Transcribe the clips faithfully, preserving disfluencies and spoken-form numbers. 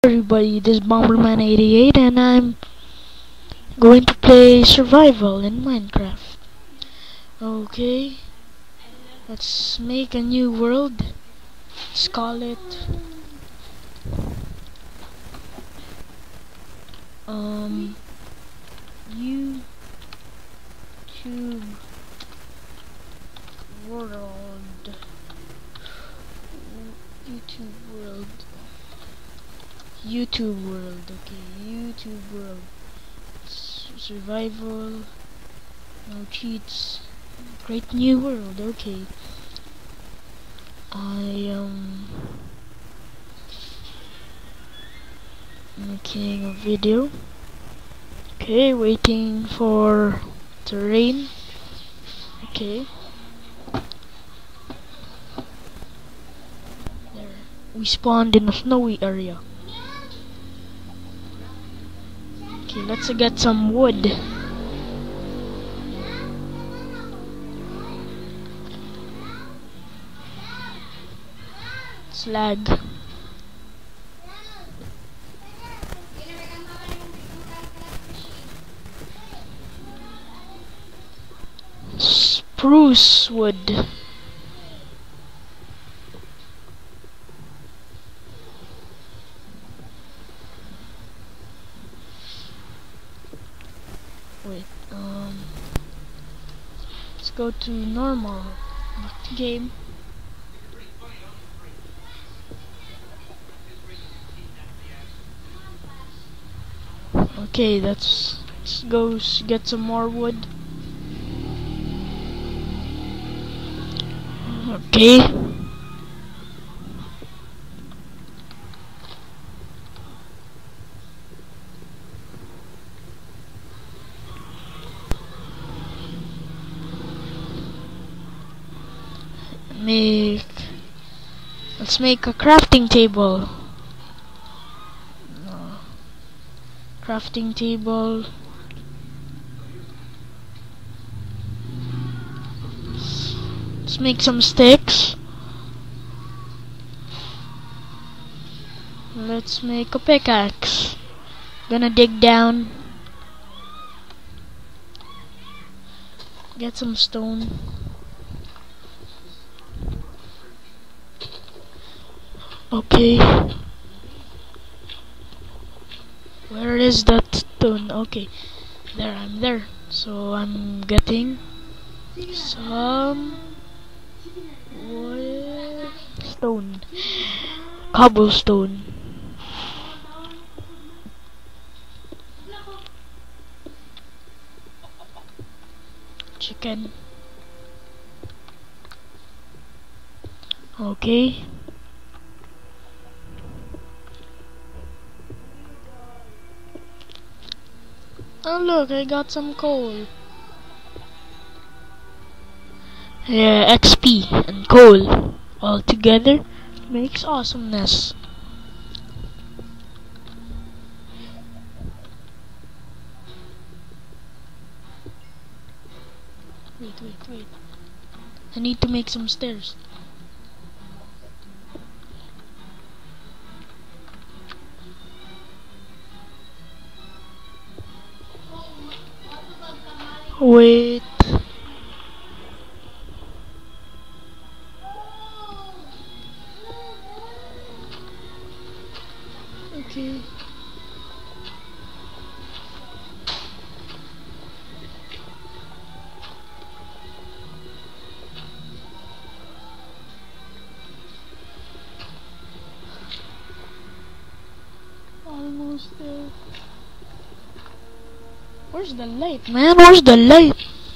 Everybody, this is Bomberman eighty-eight and I'm going to play survival in Minecraft. Okay, let's make a new world. Let's call it um YouTube World. YouTube World. YouTube World. Okay, YouTube World. S survival. No cheats. Create new world. Okay. I am making a video. Okay, waiting for the rain. Okay. There. We spawned in a snowy area. Okay, let's get some wood. Slag. Spruce wood. Wait, um, let's go to normal game. Okay, let's, let's go get some more wood. Okay. Make let's make a crafting table. No. Crafting table. Let's make some sticks. Let's make a pickaxe. Gonna dig down. Get some stone. Okay. Where is that stone? Okay. There, I'm there. So I'm getting some wood, stone, cobblestone. Chicken. Okay. Oh look, I got some coal. Yeah, X P and coal all together makes awesomeness. Wait, wait, wait. I need to make some stairs. Wait. Okay. Almost there. Where's the light, man? Where's the light?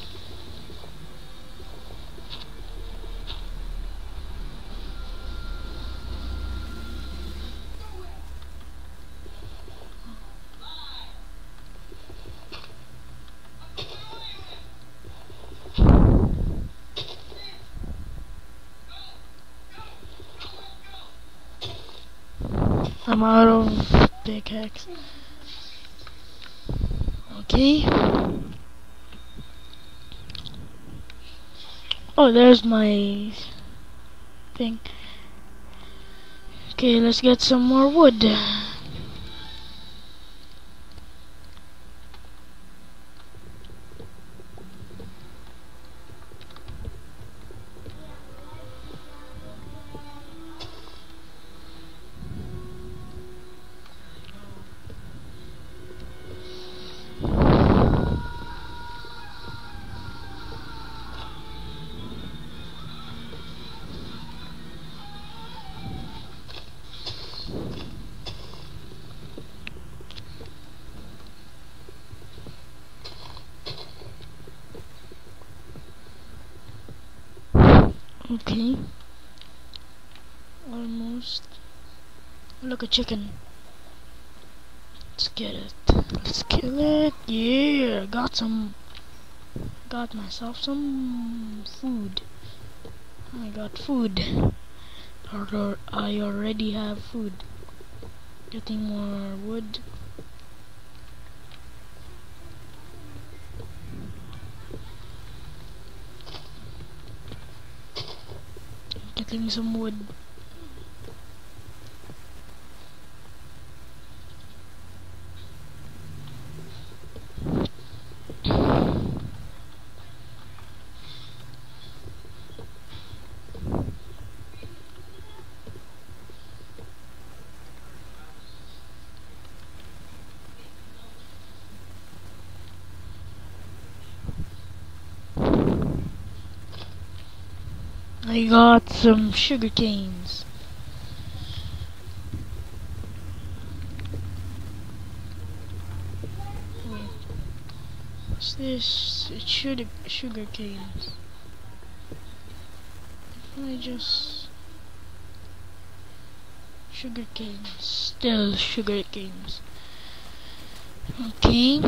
I'm out of pickaxe. Okay. Oh, there's my thing. Okay, let's get some more wood. Okay. Almost. Look, a chicken. Let's get it. Let's kill it. Yeah, got some. Got myself some food. I got food. Or I already have food. Getting more wood. Getting some wood. I got some sugar canes. Wait, what's this? It's sugar sugar canes. I just sugar canes. Still sugar canes. Okay.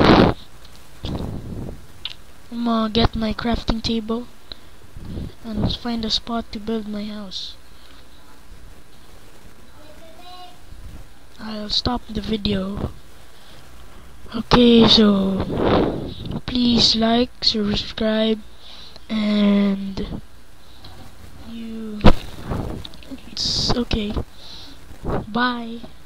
I'm gonna get my crafting table and find a spot to build my house. I'll stop the video. Okay, so please like, subscribe, and you. It's okay. Bye.